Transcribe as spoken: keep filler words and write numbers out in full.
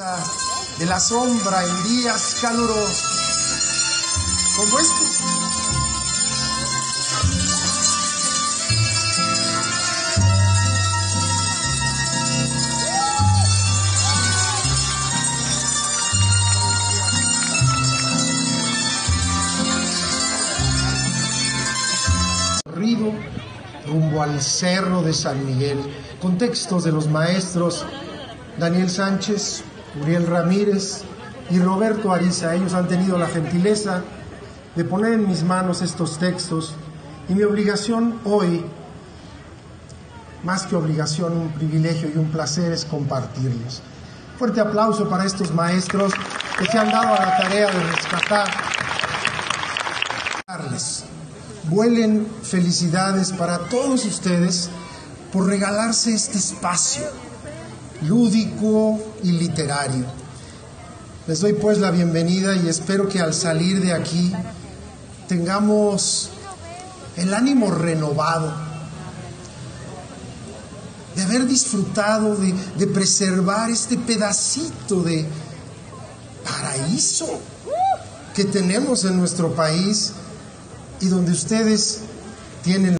de la sombra en días calurosos como este. Corrido rumbo al Cerro de San Miguel, con textos de los maestros Daniel Sánchez, Uriel Ramírez y Roberto Ariza. Ellos han tenido la gentileza de poner en mis manos estos textos y mi obligación hoy, más que obligación, un privilegio y un placer, es compartirlos. Fuerte aplauso para estos maestros que se han dado a la tarea de rescatar. Vuelen felicidades para todos ustedes por regalarse este espacio lúdico y literario. Les doy pues la bienvenida y espero que al salir de aquí tengamos el ánimo renovado de haber disfrutado, de, de preservar este pedacito de paraíso que tenemos en nuestro país y donde ustedes tienen